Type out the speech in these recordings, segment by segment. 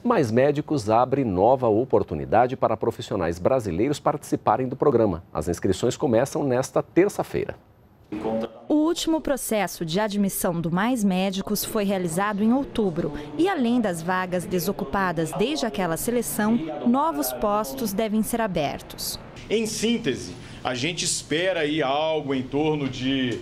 Mais Médicos abre nova oportunidade para profissionais brasileiros participarem do programa. As inscrições começam nesta terça-feira. O último processo de admissão do Mais Médicos foi realizado em outubro. E além das vagas desocupadas desde aquela seleção, novos postos devem ser abertos. Em síntese, a gente espera aí algo em torno de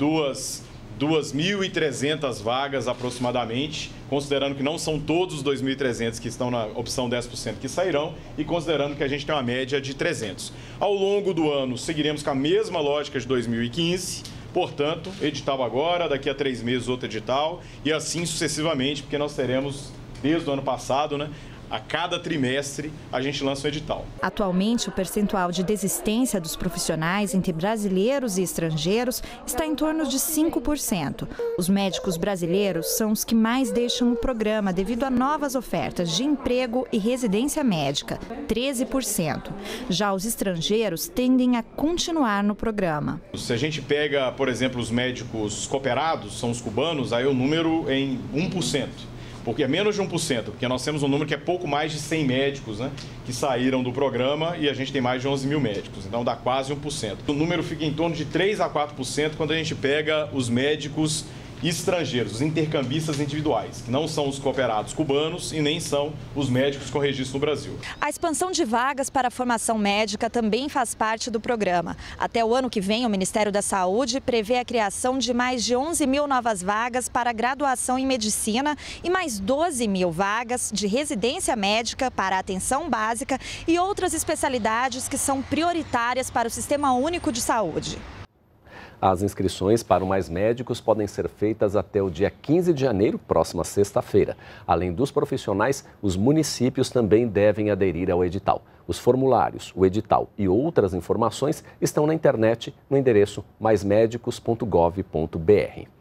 2.300 vagas aproximadamente, considerando que não são todos os 2.300 que estão na opção 10% que sairão e considerando que a gente tem uma média de 300. Ao longo do ano, seguiremos com a mesma lógica de 2015, portanto, edital agora, daqui a 3 meses outro edital e assim sucessivamente, porque nós teremos, desde o ano passado, a cada trimestre a gente lança um edital. Atualmente, o percentual de desistência dos profissionais entre brasileiros e estrangeiros está em torno de 5%. Os médicos brasileiros são os que mais deixam o programa devido a novas ofertas de emprego e residência médica, 13%. Já os estrangeiros tendem a continuar no programa. Se a gente pega, por exemplo, os médicos cooperados, são os cubanos, aí o número é em 1%. Porque é menos de 1%, porque nós temos um número que é pouco mais de 100 médicos que saíram do programa e a gente tem mais de 11 mil médicos, então dá quase 1%. O número fica em torno de 3 a 4% quando a gente pega os médicos estrangeiros, os intercambistas individuais, que não são os cooperados cubanos e nem são os médicos com registro no Brasil. A expansão de vagas para a formação médica também faz parte do programa. Até o ano que vem, o Ministério da Saúde prevê a criação de mais de 11 mil novas vagas para graduação em medicina e mais 12 mil vagas de residência médica para atenção básica e outras especialidades que são prioritárias para o Sistema Único de Saúde. As inscrições para o Mais Médicos podem ser feitas até o dia 15 de janeiro, próxima sexta-feira. Além dos profissionais, os municípios também devem aderir ao edital. Os formulários, o edital e outras informações estão na internet no endereço maismedicos.gov.br.